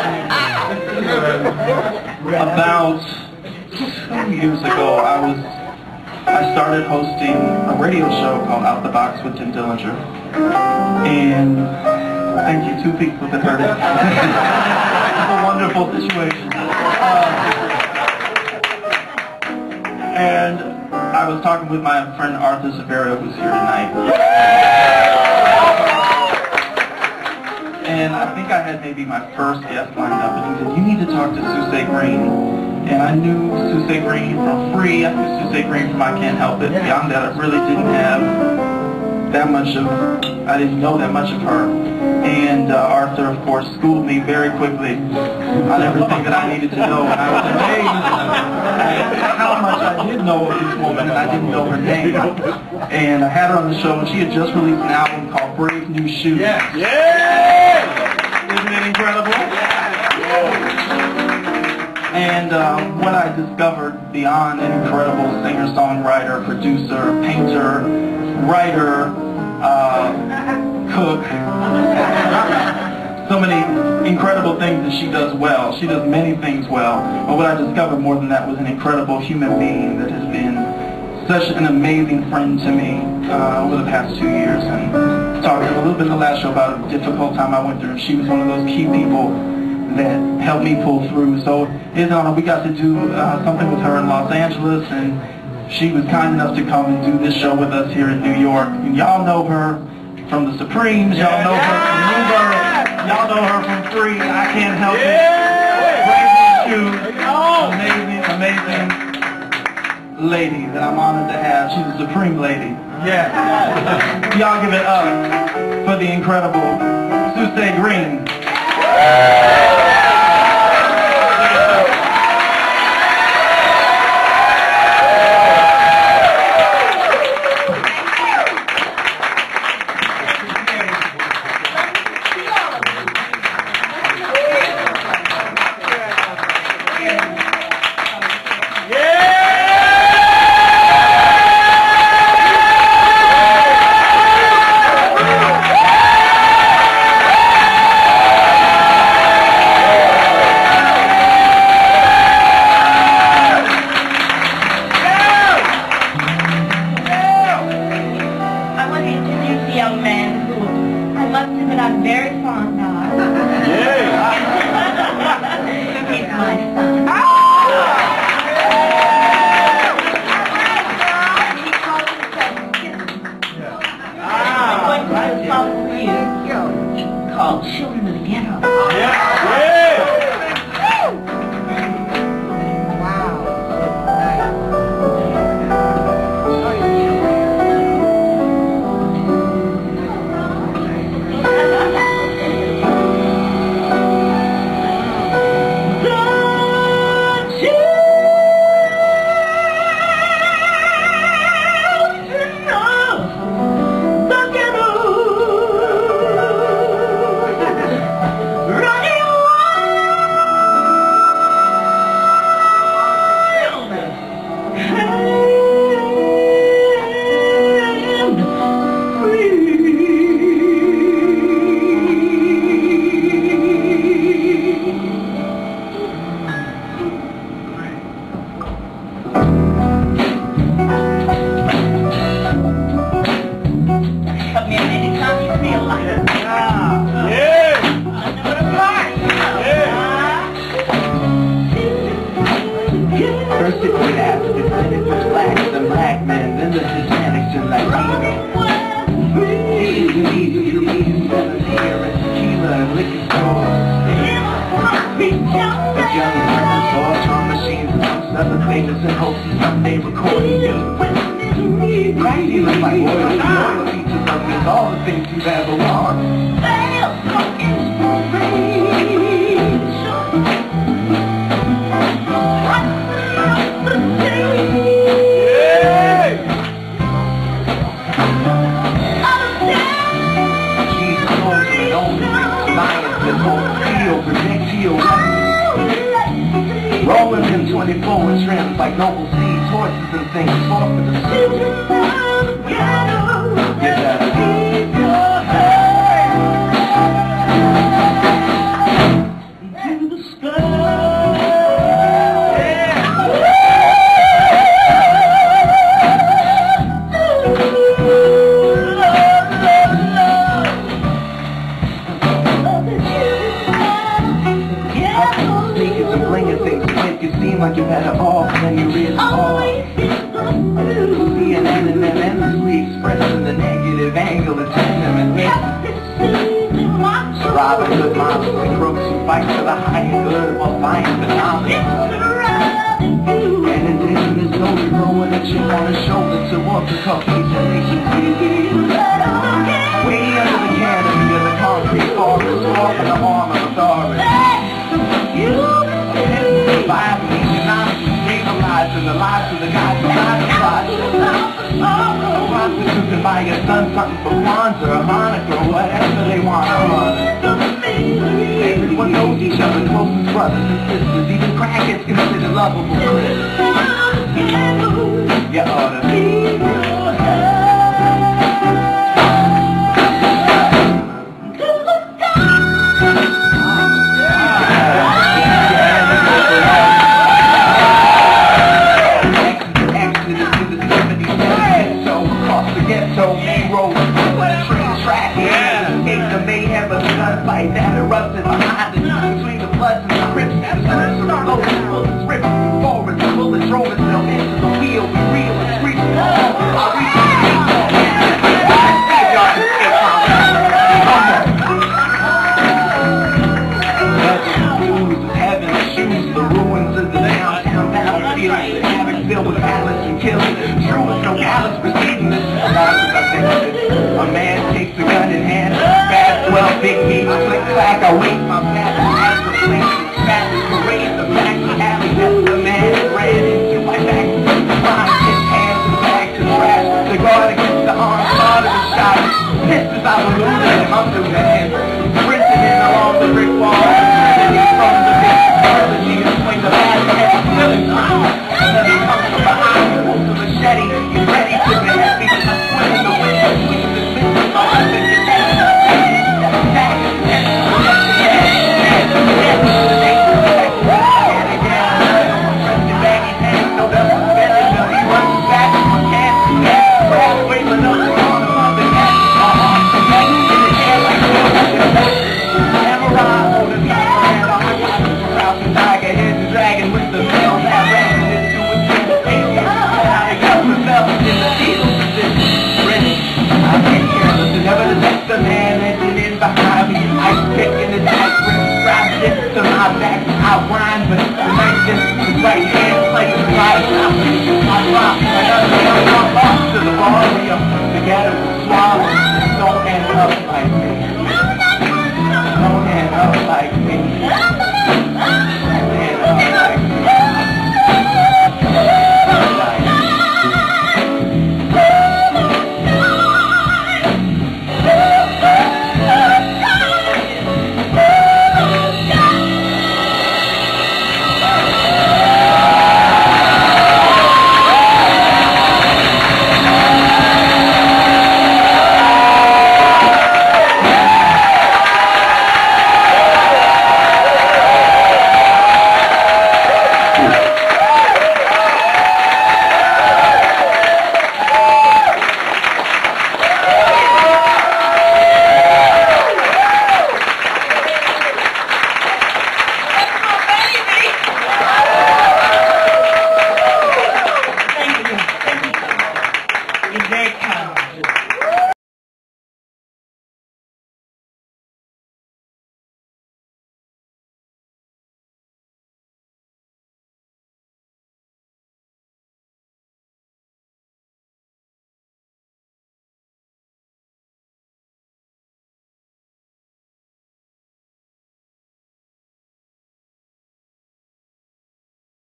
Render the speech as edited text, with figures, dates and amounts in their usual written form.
About 2 years ago, I started hosting a radio show called Out the Box with Tim Dillinger. And thank you, 2 people that heard it. It's a wonderful situation. And I was talking with my friend Arthur Severio, who's here tonight. And I think I had maybe my first guest lined up, and he said, "You need to talk to Susaye Greene." And I knew Susaye Greene from Free, I knew Susaye Greene from I Can't Help It. Beyond that, I really didn't have that much of, I didn't know that much of her. And Arthur, of course, schooled me very quickly on everything that I needed to know. And I was amazed at how much I did know of this woman, and I didn't know her name. And I had her on the show, and she had just released an album called Brave New Shoes. Yeah. Isn't it incredible? And what I discovered beyond an incredible singer-songwriter, producer, painter, writer, cook, so many incredible things that she does well. She does many things well. But what I discovered more than that was an incredible human being that has been such an amazing friend to me over the past 2 years. And talked a little bit in the last show about a difficult time I went through. And she was one of those key people that helped me pull through. So it's an honor. We got to do something with her in Los Angeles, and she was kind enough to come and do this show with us here in New York. And y'all know her from the Supremes, y'all know her from Uber, y'all know her from Free, I Can't Help It, Brave New Shoes, amazing lady that I'm honored to have. She's a Supreme lady. Yeah. Y'all give it up for the incredible Susaye Greene. Called Children of the Ghetto. First it was African, then it was blacks and black men, then the Hispanics and Latinos. Easy for me, beer and tequila and liquor stores. But young rappers, all drum machines, amongst other things, and hopes that someday recording me. Crack dealers like loyalty to something, all the things you've ever wanted. Rolling in 24 and trimmed like noble seeds, horses and things, fought for the sea. Get that. seem like you're better off than you really are. CNN and them endlessly expressing the negative angle of tenement. Robin Hood monsters and crooks who fight for the higher good while fighting for dominance. And indigenous slowly growing a chip on his shoulder towards the Caucasian nation. Way under the canopy of the concrete forest, walking the arm of authority. Surviving economically, stabilizing the lives of the guys who got the fight. The prostitutes can buy your son something for Kwanzaa or Hanukkah or whatever they want to honor. Everyone knows each other, closest brothers and sisters. Even crackheads consider lovable Chris. You ought to be gunfight that erupted behind us between the Bloods and the Crips. The Crips are loaded, bullets ripping through forests, bullets drove themselves into the wheel. We reel and screech and all. I'll reach the baseball man. Views of heaven, shoes, the ruins of the downtown battlefield, the havoc filled with malice and killing. True as no callous proceeding, this is the life as I think of it. A man takes a gun in hand. Well, big meat, click clack, I wait